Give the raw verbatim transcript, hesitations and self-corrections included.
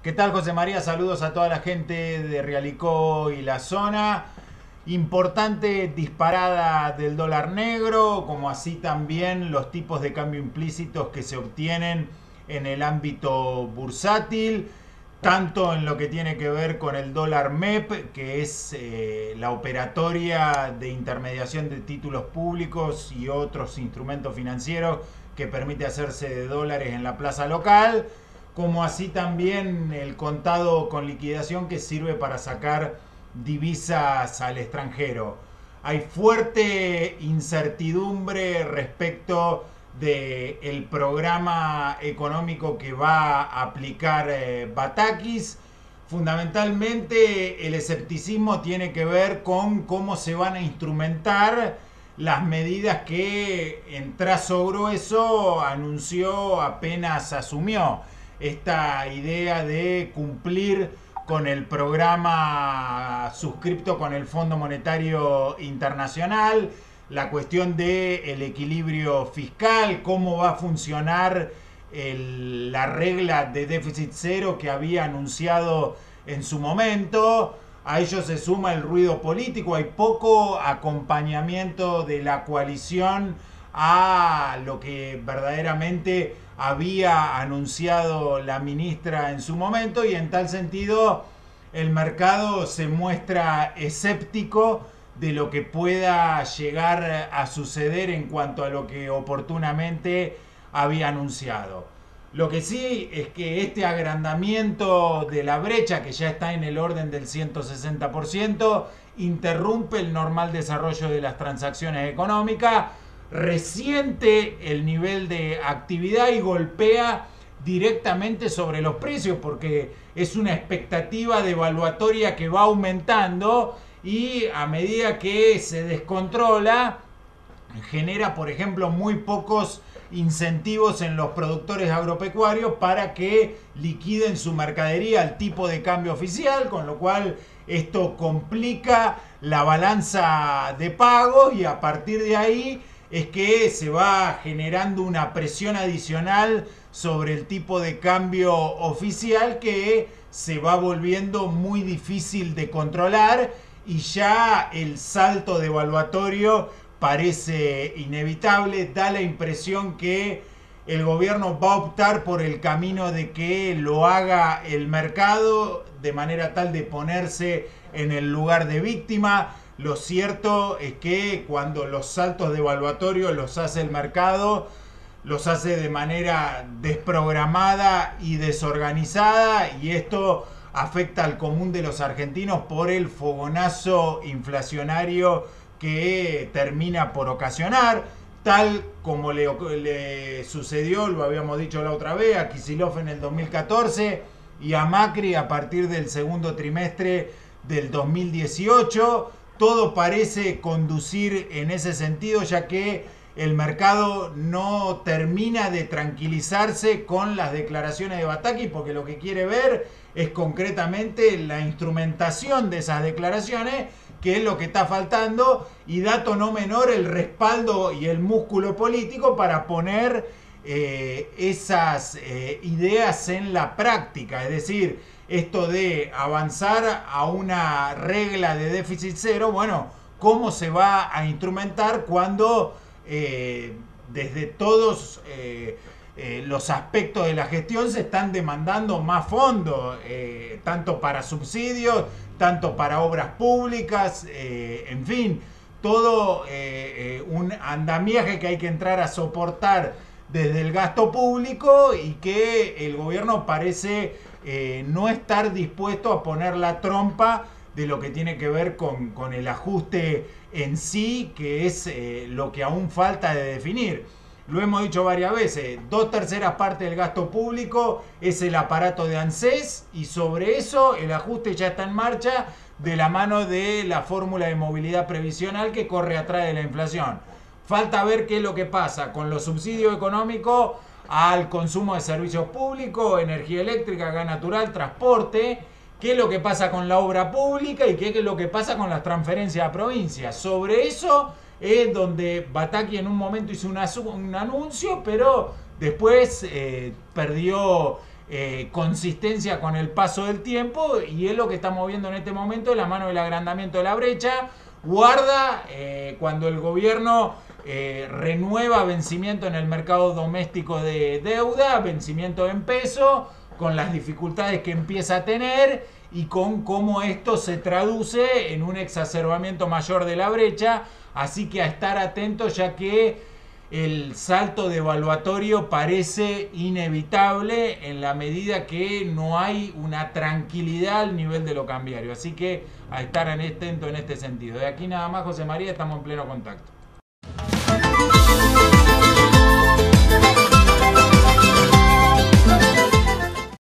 ¿Qué tal, José María? Saludos a toda la gente de Realicó y la zona. Importante disparada del dólar negro, como así también los tipos de cambio implícitos que se obtienen en el ámbito bursátil, tanto en lo que tiene que ver con el dólar M E P, que es eh, la operatoria de intermediación de títulos públicos y otros instrumentos financieros que permite hacerse de dólares en la plaza local, como así también el contado con liquidación que sirve para sacar divisas al extranjero. Hay fuerte incertidumbre respecto del programa económico que va a aplicar eh, Batakis. Fundamentalmente el escepticismo tiene que ver con cómo se van a instrumentar las medidas que en trazo grueso anunció apenas asumió. Esta idea de cumplir con el programa suscripto con el Fondo Monetario Internacional, la cuestión del equilibrio fiscal, cómo va a funcionar el, la regla de déficit cero que había anunciado en su momento. A ello se suma el ruido político, hay poco acompañamiento de la coalición a lo que verdaderamente había anunciado la ministra en su momento, y en tal sentido el mercado se muestra escéptico de lo que pueda llegar a suceder en cuanto a lo que oportunamente había anunciado. Lo que sí es que este agrandamiento de la brecha, que ya está en el orden del ciento sesenta por ciento, interrumpe el normal desarrollo de las transacciones económicas, resiente el nivel de actividad y golpea directamente sobre los precios, porque es una expectativa devaluatoria que va aumentando y a medida que se descontrola genera, por ejemplo, muy pocos incentivos en los productores agropecuarios para que liquiden su mercadería al tipo de cambio oficial, con lo cual esto complica la balanza de pagos, y a partir de ahí es que se va generando una presión adicional sobre el tipo de cambio oficial, que se va volviendo muy difícil de controlar, y ya el salto devaluatorio parece inevitable. Da la impresión que el gobierno va a optar por el camino de que lo haga el mercado, de manera tal de ponerse en el lugar de víctima. Lo cierto es que cuando los saltos devaluatorios los hace el mercado, los hace de manera desprogramada y desorganizada, y esto afecta al común de los argentinos por el fogonazo inflacionario que termina por ocasionar, tal como le, le sucedió, lo habíamos dicho la otra vez, a Kicillof en el dos mil catorce y a Macri a partir del segundo trimestre del dos mil dieciocho. Todo parece conducir en ese sentido, ya que el mercado no termina de tranquilizarse con las declaraciones de Batakis, porque lo que quiere ver es concretamente la instrumentación de esas declaraciones, que es lo que está faltando, y dato no menor, el respaldo y el músculo político para poner eh, esas eh, ideas en la práctica. Es decir, esto de avanzar a una regla de déficit cero, bueno, ¿cómo se va a instrumentar cuando eh, desde todos eh, eh, los aspectos de la gestión se están demandando más fondos, eh, tanto para subsidios, tanto para obras públicas, eh, en fin, todo eh, eh, un andamiaje que hay que entrar a soportar desde el gasto público, y que el gobierno parece eh, no estar dispuesto a poner la trompa de lo que tiene que ver con, con el ajuste en sí, que es eh, lo que aún falta de definir. Lo hemos dicho varias veces, dos terceras partes del gasto público es el aparato de ANSES, y sobre eso el ajuste ya está en marcha de la mano de la fórmula de movilidad previsional que corre atrás de la inflación. Falta ver qué es lo que pasa con los subsidios económicos al consumo de servicios públicos, energía eléctrica, gas natural, transporte, qué es lo que pasa con la obra pública y qué es lo que pasa con las transferencias a provincias. Sobre eso es donde Bataki en un momento hizo una, un anuncio, pero después eh, perdió eh, consistencia con el paso del tiempo, y es lo que estamos viendo en este momento de la mano del agrandamiento de la brecha. Guarda eh, cuando el gobierno eh, renueva vencimiento en el mercado doméstico de deuda, vencimiento en peso, con las dificultades que empieza a tener y con cómo esto se traduce en un exacerbamiento mayor de la brecha. Así que a estar atentos, ya que el salto devaluatorio parece inevitable en la medida que no hay una tranquilidad al nivel de lo cambiario. Así que a estar atento en este sentido. De aquí nada más, José María, estamos en pleno contacto.